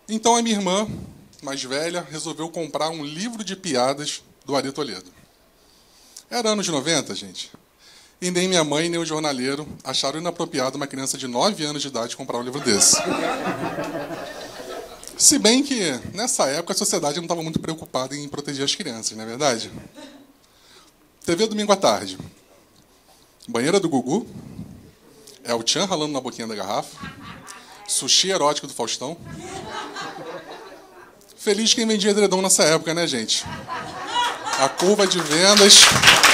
Então a minha irmã, mais velha, resolveu comprar um livro de piadas do Ari Toledo. Era anos 90, gente. E nem minha mãe, nem o jornaleiro acharam inapropriado uma criança de 9 anos de idade comprar um livro desse. Se bem que, nessa época, a sociedade não estava muito preocupada em proteger as crianças, não é verdade? TV domingo à tarde. Banheira do Gugu. El Chan ralando na boquinha da garrafa. Sushi erótico do Faustão. Feliz quem vendia edredom nessa época, né, gente? A curva de vendas